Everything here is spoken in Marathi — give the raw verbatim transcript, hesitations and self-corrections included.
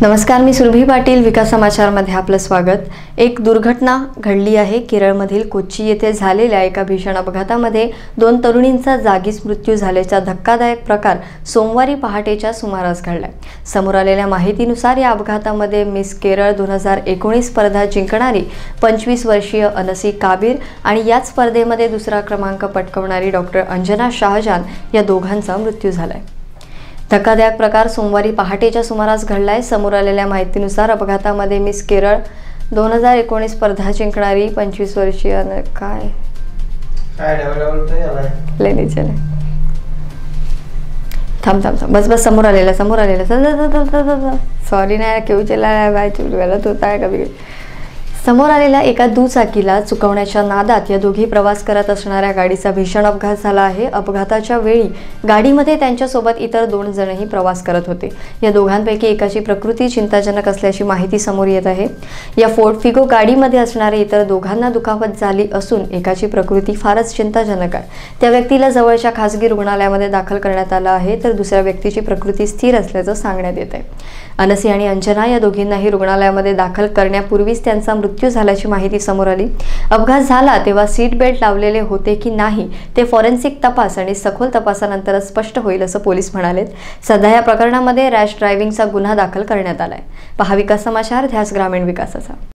नमस्कार, मी सुरभी पाटील. विकास समाचारमध्ये आपलं स्वागत. एक दुर्घटना घडली आहे. केरळमधील कोच्ची येथे झालेल्या एका भीषण अपघातामध्ये दोन तरुणींचा जागीच मृत्यू झाल्याचा धक्कादायक प्रकार सोमवारी पहाटेच्या सुमारास घडलाय. समोर आलेल्या माहितीनुसार या अपघातामध्ये मिस केरळ दोन हजार एकोणीस स्पर्धा जिंकणारी पंचवीस वर्षीय अनसी काबीर आणि याच स्पर्धेमध्ये दुसरा क्रमांक पटकावणारी डॉक्टर अंजना शाहजान या दोघांचा मृत्यू झालाय. धक्कादायक प्रकार सोमवारी पहाटेच्या सुमारास घडलाय. समोर आलेल्या माहितीनुसार अपघातामध्ये मिस केरळ दोन हजार एकोणीस स्पर्धा जिंकणारी पंचवीस वर्षीय काय लेनी चले थांब थांब थांब बस बस समोर आलेला समोर आलेला सॉरी नाही क्यों चला बाय गलत होता है कभी. समोर आलेल्या एका दुचाकीला चुकवण्याच्या नादात या दोघी प्रवास करत असणाऱ्या गाडीचा भीषण अपघात झाला आहे. अपघाताच्या वेळी गाडीमध्ये त्यांच्यासोबत इतर दोन जणही प्रवास करत होते. या दोघांपैकी एकाची प्रकृती चिंताजनक असल्याची माहिती समोर येत आहे. या फोर्ड फिगो गाडीमध्ये असणारे इतर दोघांना दुखापत झाली असून एकाची प्रकृती फारच चिंताजनक आहे. त्या व्यक्तीला जवळच्या खासगी रुग्णालयामध्ये दाखल करण्यात आलं आहे, तर दुसऱ्या व्यक्तीची प्रकृती स्थिर असल्याचं सांगण्यात येत आहे. अनसी आणि अंजना या दोघींनाही रुग्णालयामध्ये दाखल करण्यापूर्वीच त्यांचा मृत्यू झाल्याची माहिती समोर आली. अपघात झाला तेव्हा सीट बेल्ट लावलेले होते की नाही ते फॉरेन्सिक तपास आणि सखोल तपासानंतर स्पष्ट होईल असं पोलीस म्हणालेत. सध्या या प्रकरणामध्ये रॅश ड्रायव्हिंगचा गुन्हा दाखल करण्यात आलाय. पहा विकास समाचार, ध्यास ग्रामीण विकासाचा.